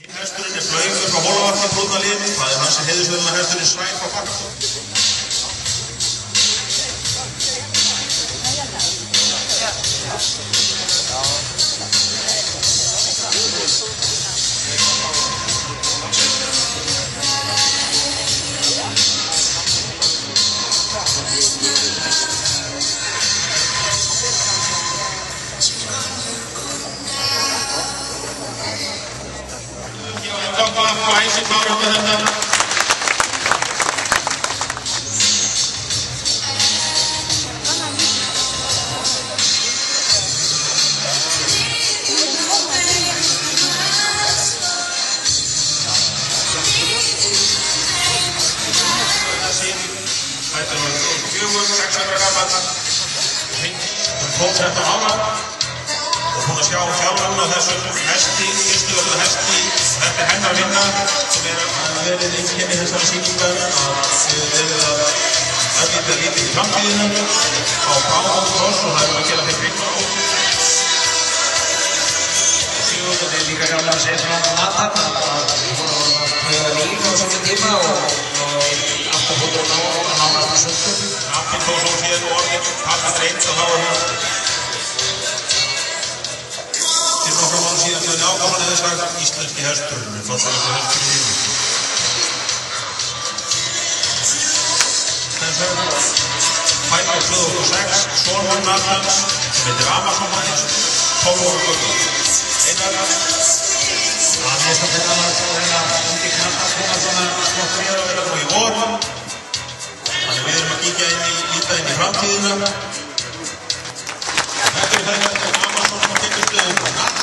Hesturinn Flaugur frá Hólavatni, brúnalið. Það hans heiðursverðuna hesturinn Svæn frá Bakkastofn. Æsir Bára með þetta. Þetta var 2004, 6 ára gamall. 12-13 ára. Og hún að sjá þjálfarinn á þessum hesti, fyrstuverðu hesti. Þetta hennar vinna sem verið einkenni þessara sýningar að við verðum að aðvita lítið í framtíðinu á Bámóðsfoss og það að gera þeim reikna út. Sigurður er líka gaman að segja svona aðtakna að hún var að pröfa líka á svona tíma og afturfótur á nána söndu. Aftur þó svo síðan og orðin pappa reynd og þá var hún nokkra mánu síðan þegar ákvæmlega hefði sagt íslenski hesturinn, flottlegasti hesturinn í lífi. Fætur 2006, sonur Natans, sem heitir Amazon-mannins, 12 ára gömul. Einar. Það er þetta að reyna undir knappa koma svona flottur í Þetta nú í vor. Þannig við erum að kíkja líta inn í framtíðina. Þetta er þetta Amazon sem tekur stöðum frá Natans.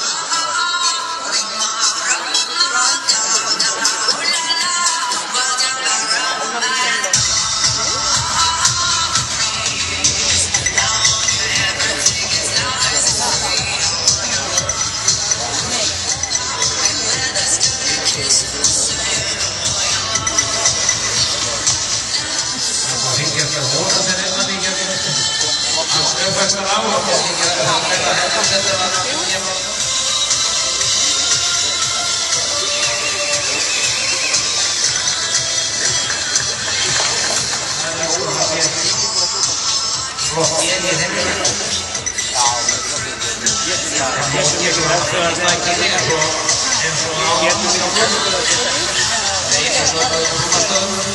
Uppvækstan á og ég þykir að það þetta var ég var flott ég heimil ég getur þetta að það ekki eins og á getur sig á nei, eins og á rúmastöðum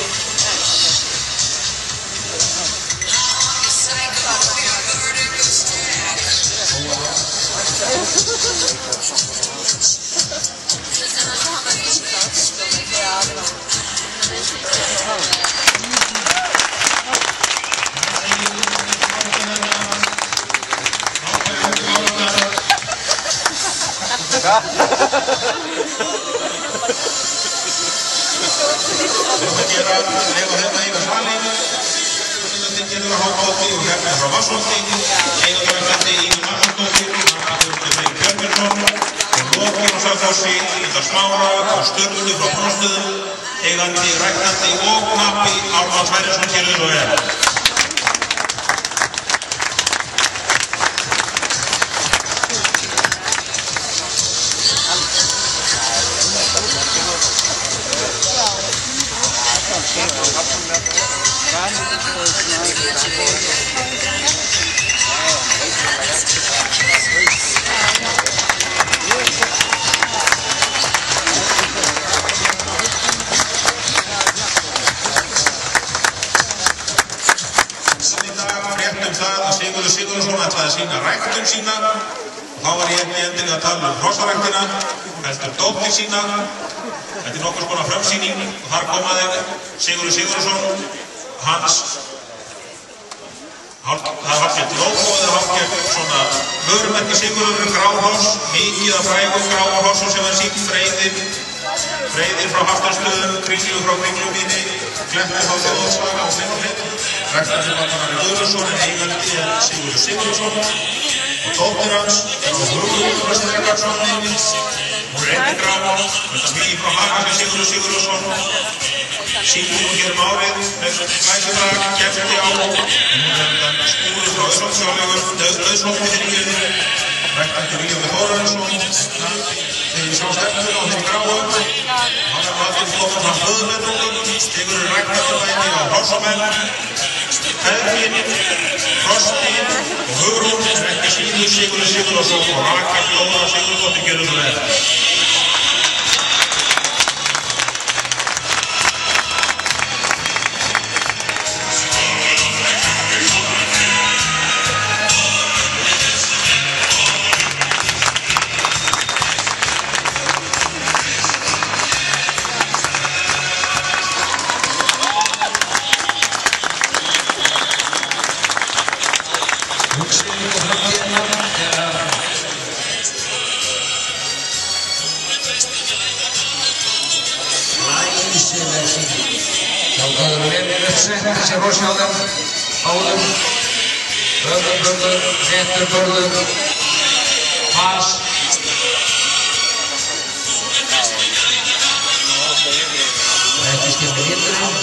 eigandi, ræktandi og knappi Ármann Sverrisson hér og er. Sigurðsson ætlaði að sýna ræktun sína og þá var ég ekki endilega að tala hrossaræktina, heldur dóttir sína. Þetta er nokkurs konar frumsýning og þar komaði Sigurður Sigurðsson, hans það er hálfgett logo eða hálfgett svona vörumerki Sigurður gráhross, mikið af frægum gráhrossum sem er sýnt Freyðir frá Haftarstöðum, Kringlu frá Kringlumýni, Gleppur frá Þjóðarsvaga og fleiri. Ræktarnir Guðlusson en eigandi er Sigurður Sigurðsson og dóttir hans er á Hugur Rakarsson. Hún er einnig gráhross, þetta mýi frá Hafnarfjörð Sigurður Sigurðsson. Sýnir hún hér árið með glæsibrag, gæfti á og hún er skúrið frá Auðsholti fyrir Ræktarnir Viljómi Þórarinsson. Þegar við sjá stefnuna á þeirri gráhross komum fram föðumetrungum, sigurinn ræktaðurvæði á hrossamenn, Feðgin, Frosti og Hugrún er ekki síður Sigurður Sigurðarson og Rakel Jóna Sigurðardóttir gerðu svo vel. Þessi rossjáðum, báðum, börður, réttur börður, pas. Ekki skilja hitturinn.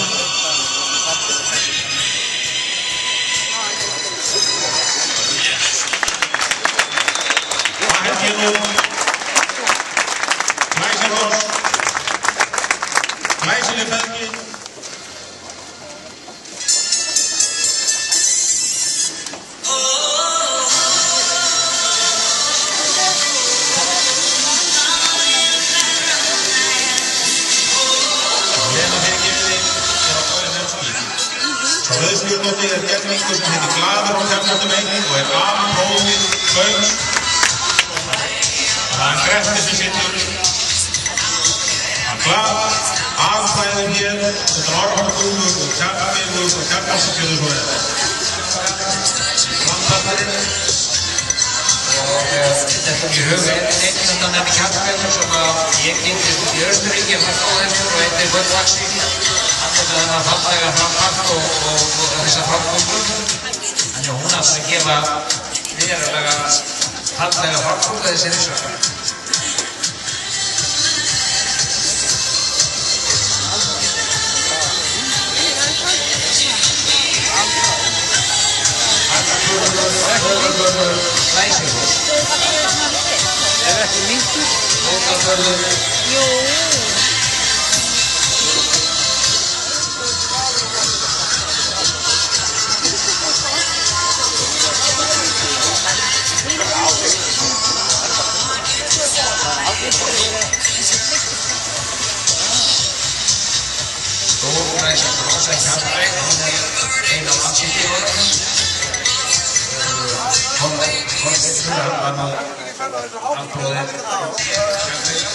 Það held ég nú. Glæsiross. Glæsileg Feðgin. Rauðskjöldóttir er gerningur sem heitir Glaður á Kjarnartum 1 og er A-prófið Gauks. Það er Gretti sem sittur að Glað, aðfæðum hér, þetta er Ormangúmur og Kjarnarfélur og Kjarnarsson gjörðu svo vel. Landafærið og þetta kom í hug einn undan nefni Kjarnarfélur sem ég kynntist út í Östuríki og einnig Gullvaxi. Þennan fallega framfart og þessa framgöngu. Þannig að hún átti að gefa verulega fallega framgöngu þessi risvöld. Fórvörður Glæsiross. Er ekki minkur? Fórvörður. Jú. Stórglæsiross Kjarnarveit, hún er einn af landsýttíðunum. Kolbeinsson, hann var afbróðir Kjarnarveit.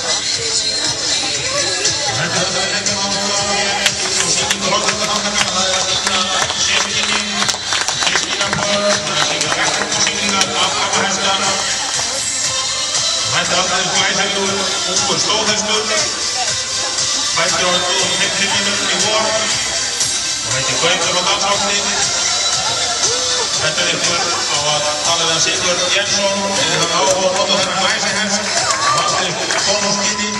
Þetta er að leggja áhuga á hér og sýningu horfðarþáttakana. Það er að sýna Seminini, Kristína Börn, það er að sýna rekordasýningar, afkvæmahestana. Þetta er alltaf glæsilegur, ungur stóðhestur. Bættir á heimlinnum í vor og heitir Gaukur á dansvagni. Þetta er ykkur á að tala við Sigurð Jensson eða hann áhuga á að nota þennan glæsihest og allt er ykkur bónuskinni.